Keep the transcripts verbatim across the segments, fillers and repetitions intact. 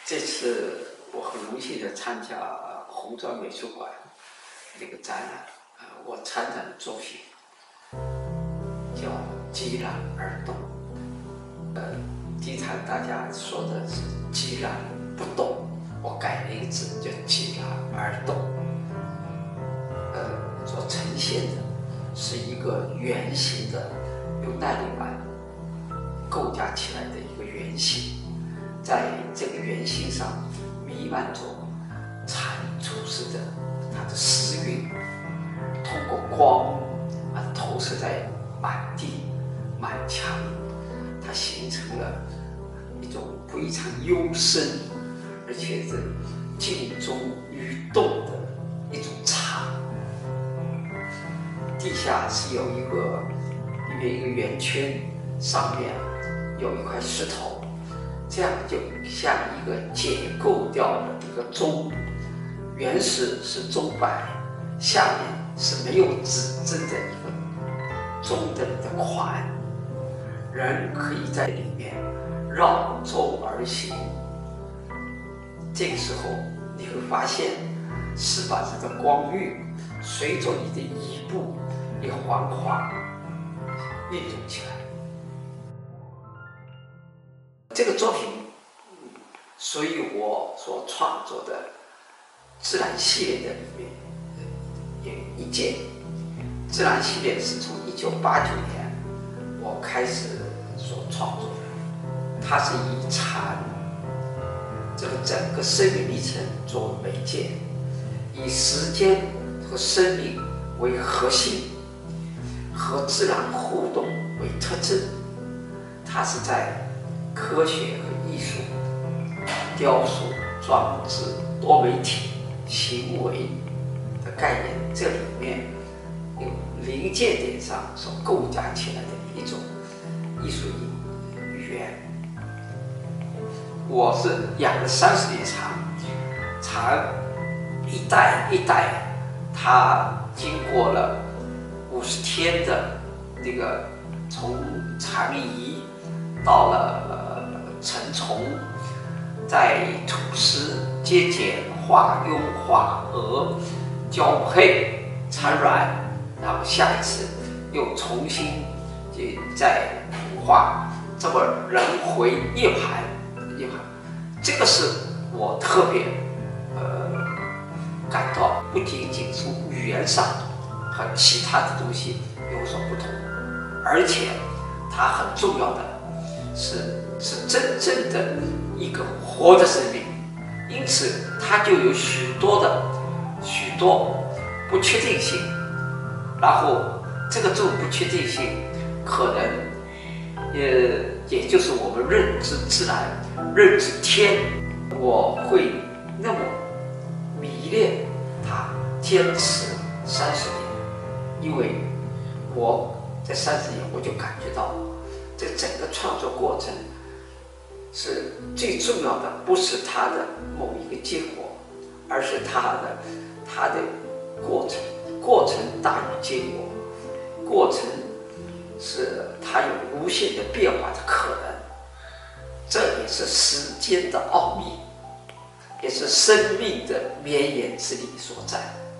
这次我很荣幸的参加红砖美术馆那个展览，呃，我参展的作品叫《寂然而动》。呃，经常大家说的是寂然不动，我改了一个字叫寂然而动。呃，所呈现的是一个圆形的，用耐力板构架起来的一个圆形。 在这个圆形上弥漫着蟾蜍似的它的丝韵，通过光啊投射在满地满墙，它形成了一种非常幽深而且是静中寓动的一种场。地下是有一个里面一个圆圈，上面有一块石头。 这样就像一个解构掉的一个钟，原始是钟摆，下面是没有指针的一个钟的的环，人可以在里面绕钟而行。这个时候你会发现，是把这个光晕随着你的移步也缓缓运动起来。 这个作品属于我所创作的自然系列的里面有一件。自然系列是从一九八九年我开始所创作的，它是以禅这个整个生命历程作为媒介，以时间和生命为核心，和自然互动为特征。它是在 科学和艺术、雕塑、装置、多媒体、行为的概念，这里面有临界点上所构架起来的一种艺术语言。我是养了三十年蚕，蚕一代一代，它经过了五十天的那个从蚕移。 到了呃成虫，在吐丝、结茧、化蛹、化蛾、交配、产卵，然后下一次又重新就再孵化，这么轮回涅槃，涅槃，这个是我特别呃感到不仅仅是语言上和其他的东西有所不同，而且它很重要的。 是是真正的一个活的生命，因此它就有许多的许多不确定性，然后这个这种不确定性可能也也就是我们认知自然、认知天，我会那么迷恋它，坚持三十年，因为我在三十年我就感觉到。 这整个创作过程是最重要的，不是它的某一个结果，而是它的它的过程。过程大于结果，过程是它有无限的变化的可能。这也是时间的奥秘，也是生命的绵延之力所在。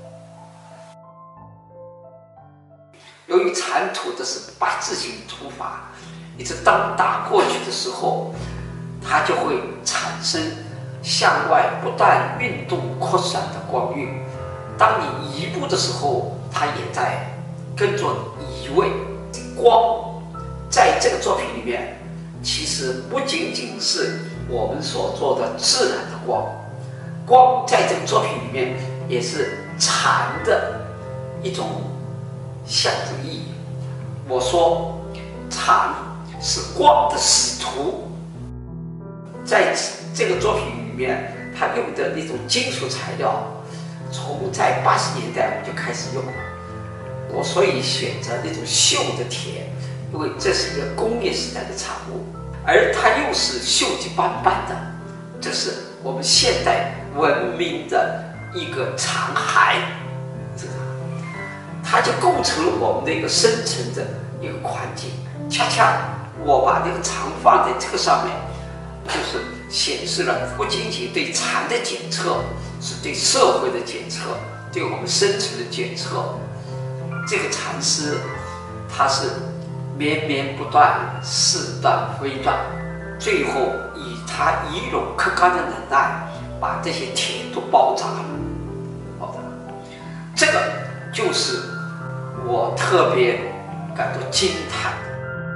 由于产土的是八字形土法。 一直当打过去的时候，它就会产生向外不断运动扩散的光晕。当你移步的时候，它也在跟着你移位。光在这个作品里面，其实不仅仅是我们所做的自然的光，光在这个作品里面也是禅的一种象征意义。我说禅。 是光的使徒，在这个作品里面，他用的那种金属材料，从在八十年代我就开始用了。我所以选择那种锈的铁，因为这是一个工业时代的产物，而它又是锈迹斑斑的，这是我们现代文明的一个残骸，这个它就构成了我们的一个生存的一个环境，恰恰。 我把这个肠放在这个上面，就是显示了不仅仅对禅的检测，是对社会的检测，对我们生存的检测。这个禅师，他是绵绵不断，事断非断，最后以他以勇克刚的能耐，把这些铁都包扎了。好的，这个就是我特别感到惊叹的。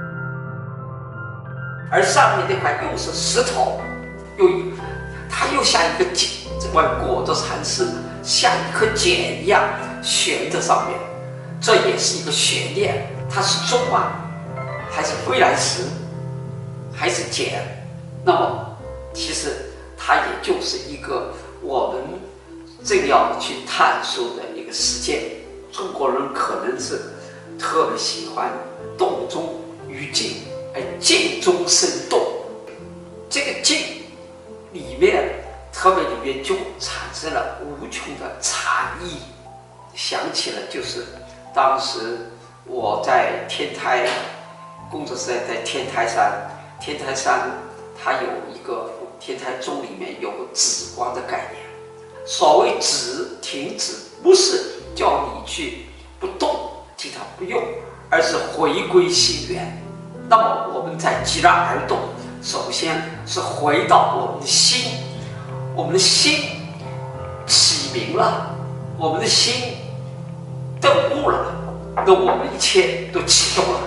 而上面这块又是石头，又它又像一个茧，这块果的禅师像一颗茧一样悬在上面，这也是一个悬念，它是钟啊，还是飞来石，还是茧？那么其实它也就是一个我们正要去探索的一个实践。中国人可能是特别喜欢动中于静，而静中生动。这个静里面，特别里面就产生了无穷的禅意。想起了就是当时我在天台工作是在在天台山，天台山它有一个天台宗里面有个止观的概念。所谓止，停止，不是叫你去不动，替它不用，而是回归心源。那么我们在急然而动，首先是回到我们的心，我们的心启明了，我们的心顿悟了，那我们一切都启动了。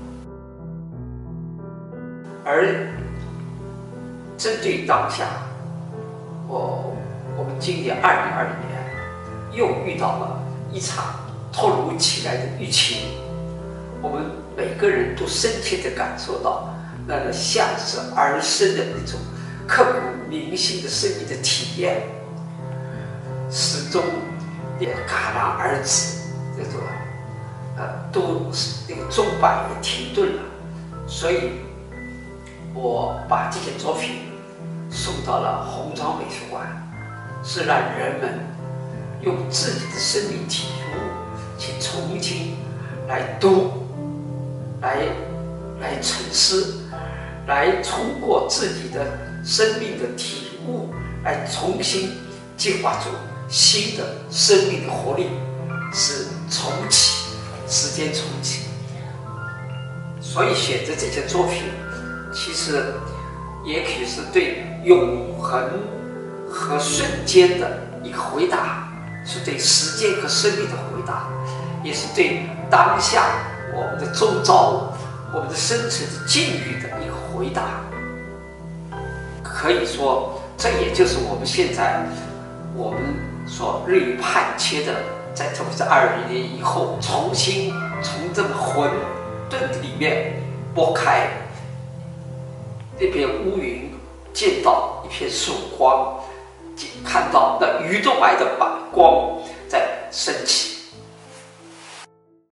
而针对当下，我我们今年二零二零年又遇到了一场突如其来的疫情，我们每个人都深切地感受到那个像是儿生的那种刻骨铭心的生命的体验，始终也戛然而止，这种呃都那个钟摆也停顿了。所以我把这件作品送到了红庄美术馆，是让人们用自己的生命体悟去重新来读，来来沉思，来通过自己的生命的体悟，来重新进化出新的生命的活力，是重启，时间重启。所以选择这件作品，其实也许是对永恒和瞬间的一个回答，是对时间和生命的回答，也是对当下我们的周遭、我们的生存的境遇的一个回答。可以说，这也就是我们现在我们所日益盼切的，在特别是二零年以后，重新从这个混沌里面拨开一片乌云，见到一片曙光，看到那宇宙外的光在升起。